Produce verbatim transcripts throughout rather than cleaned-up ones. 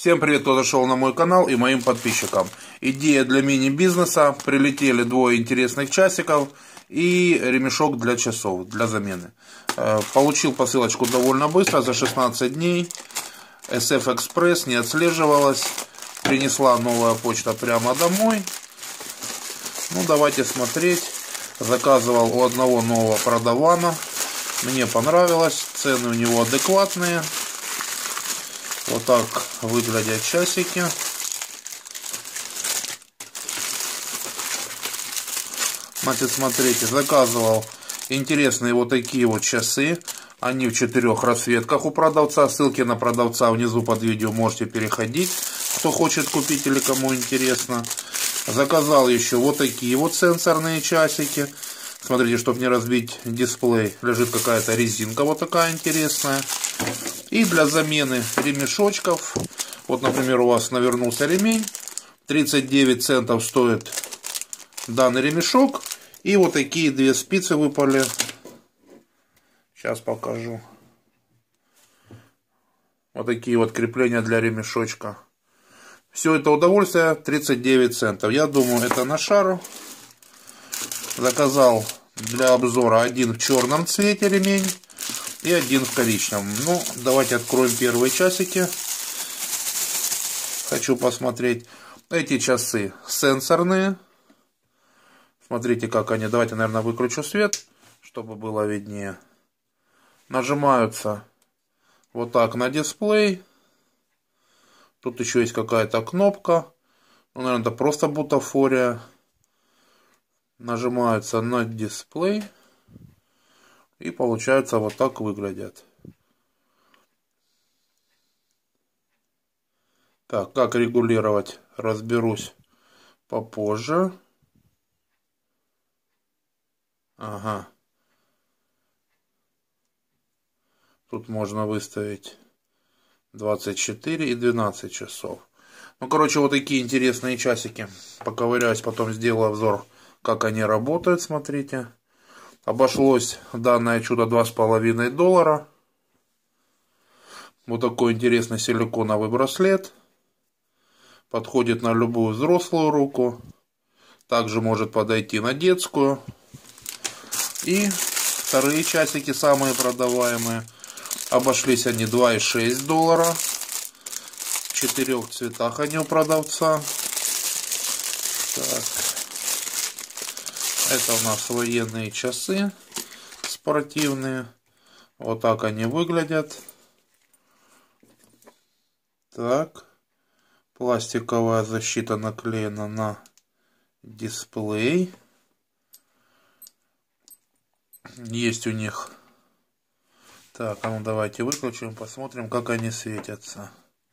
Всем привет, кто зашел на мой канал и моим подписчикам. Идея для мини-бизнеса. Прилетели двое интересных часиков и ремешок для часов, для замены. Получил посылочку довольно быстро, за шестнадцать дней. эс эф Экспресс, не отслеживалась. Принесла новая почта прямо домой. Ну, давайте смотреть. Заказывал у одного нового продавана. Мне понравилось. Цены у него адекватные. Вот так выглядят часики. Значит, смотрите, заказывал интересные вот такие вот часы. Они в четырех расцветках у продавца. Ссылки на продавца внизу под видео можете переходить, кто хочет купить или кому интересно. Заказал еще вот такие вот сенсорные часики. Смотрите, чтобы не разбить дисплей, лежит какая-то резинка вот такая интересная. И для замены ремешочков, вот, например, у вас навернулся ремень, тридцать девять центов стоит данный ремешок. И вот такие две спицы выпали. Сейчас покажу. Вот такие вот крепления для ремешочка. Все это удовольствие тридцать девять центов. Я думаю, это на шару. Заказал для обзора один в черном цвете ремень и один в коричневом. Ну, давайте откроем первые часики. Хочу посмотреть. Эти часы сенсорные. Смотрите, как они. Давайте, наверное, выключу свет, чтобы было виднее. Нажимаются вот так на дисплей. Тут еще есть какая-то кнопка. Ну, наверное, это просто бутафория. Нажимаются на дисплей. И получается вот так выглядят. Так, как регулировать, разберусь попозже. Ага. Тут можно выставить двадцать четыре и двенадцать часов. Ну, короче, вот такие интересные часики. Поковыряюсь, потом сделаю обзор, как они работают, смотрите. Обошлось данное чудо два с половиной доллара. Вот такой интересный силиконовый браслет. Подходит на любую взрослую руку. Также может подойти на детскую. И вторые часики, самые продаваемые. Обошлись они два и шесть доллара. В четырех цветах они у продавца. Так. Это у нас военные часы спортивные. Вот так они выглядят. Так. Пластиковая защита наклеена на дисплей. Есть у них. Так, а ну давайте выключим, посмотрим, как они светятся.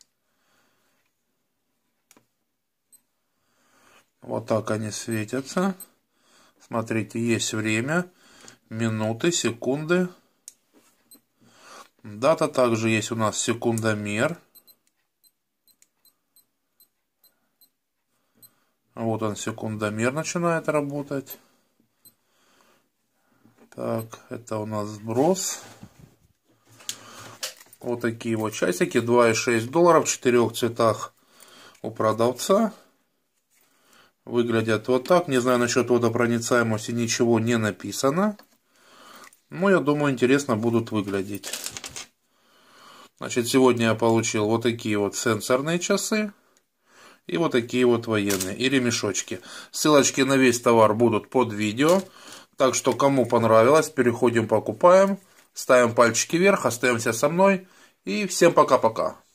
Вот так они светятся. Смотрите, есть время, минуты, секунды. Дата, также есть у нас секундомер. Вот он, секундомер начинает работать. Так, это у нас сброс. Вот такие вот часики, два и шесть долларов в четырех цветах у продавца. Выглядят вот так. Не знаю насчет водопроницаемости, ничего не написано. Но я думаю, интересно будут выглядеть. Значит, сегодня я получил вот такие вот сенсорные часы. И вот такие вот военные. И ремешочки. Ссылочки на весь товар будут под видео. Так что, кому понравилось, переходим, покупаем. Ставим пальчики вверх, остаемся со мной. И всем пока-пока.